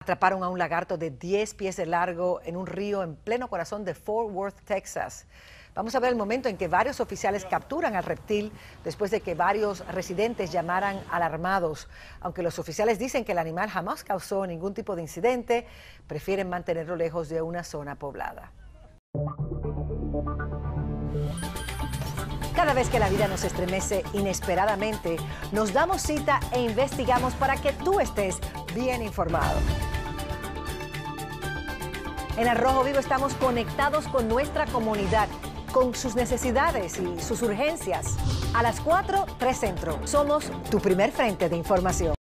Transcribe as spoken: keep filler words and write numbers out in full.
Atraparon a un lagarto de diez pies de largo en un río en pleno corazón de Fort Worth, Texas. Vamos a ver el momento en que varios oficiales capturan al reptil después de que varios residentes llamaran alarmados. Aunque los oficiales dicen que el animal jamás causó ningún tipo de incidente, prefieren mantenerlo lejos de una zona poblada. Cada vez que la vida nos estremece inesperadamente, nos damos cita e investigamos para que tú estés bien informado. En Al Rojo Vivo estamos conectados con nuestra comunidad, con sus necesidades y sus urgencias. A las cuatro, tres Centro. Somos tu primer frente de información.